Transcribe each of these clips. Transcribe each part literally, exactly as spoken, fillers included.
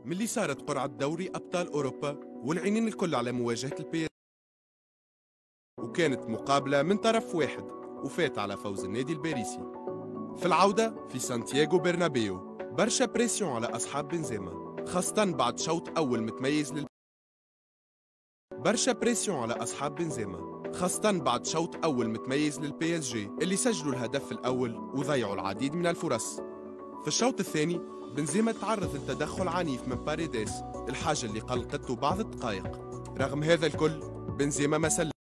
ملي صارت قرعة دوري أبطال أوروبا وانعينين الكل على مواجهة البي، وكانت مقابلة من طرف واحد وفات على فوز النادي الباريسي. في العودة في سانتياغو برنابيو برشا بريسيون على أصحاب بنزيما، خاصة بعد شوط أول متميز لل برشا بريسيون على أصحاب بنزيما خاصة بعد شوط أول متميز للبي اس جي اللي سجلوا الهدف الأول وضيعوا العديد من الفرص. في الشوط الثاني بنزيما تعرض لتدخل عنيف من باريديس، الحاجة اللي قلقته بعض الدقائق. رغم هذا الكل بنزيما ما سلم،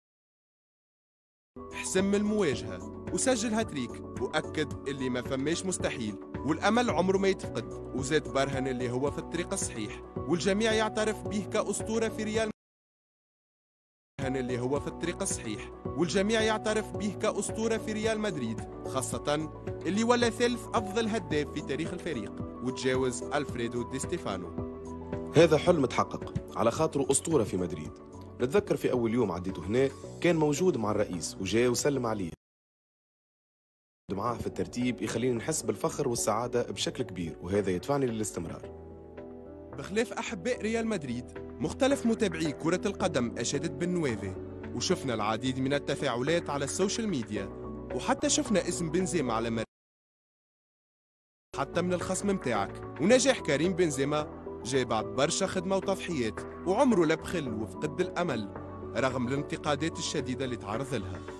حسم المواجهة وسجل هاتريك وأكد اللي ما فماش مستحيل والأمل عمره ما يتفقد، وزاد برهن اللي هو في الطريق الصحيح والجميع يعترف به كأسطورة في ريال اللي هو في الطريق الصحيح والجميع يعترف به كأسطورة في ريال مدريد، خاصة اللي ولا ثالث أفضل هداف في تاريخ الفريق وتجاوز ألفريدو دي ستيفانو. هذا حلم تحقق على خاطره أسطورة في مدريد. نتذكر في أول يوم عديته هنا كان موجود مع الرئيس وجاء وسلم عليه معاه في الترتيب، يخليني نحس بالفخر والسعادة بشكل كبير، وهذا يدفعني للاستمرار. بخلاف أحباء ريال مدريد، مختلف متابعي كرة القدم أشادت بالنوافي، وشفنا العديد من التفاعلات على السوشيال ميديا، وحتى شفنا اسم بنزيما على مر... حتى من الخصم متاعك. ونجاح كريم بنزيما جاي بعد برشا خدمة وتضحيات، وعمره لا بخل وفقد الأمل رغم الانتقادات الشديدة اللي تعرض لها.